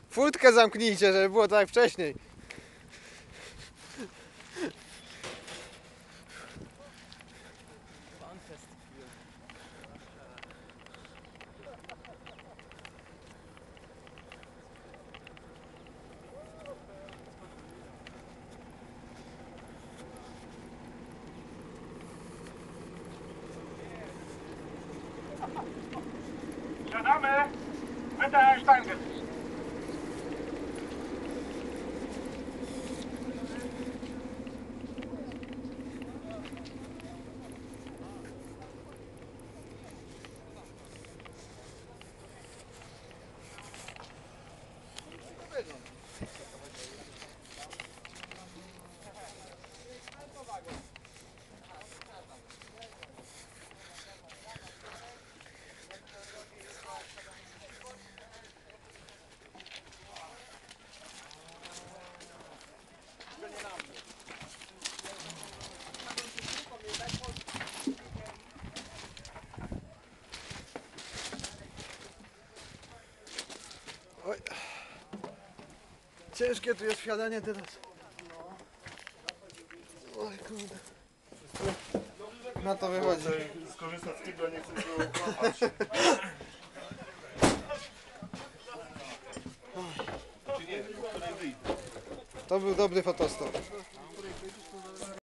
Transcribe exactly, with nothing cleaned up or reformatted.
Furtkę zamknijcie, żeby było tak jak wcześniej. Siadamy! Bitte Stange! Oj. Ciężkie tu jest wsiadanie teraz. Oj kurde. Na to wychodzi. Skorzystać z tego, nie chcę go łapać. To był dobry fotostop.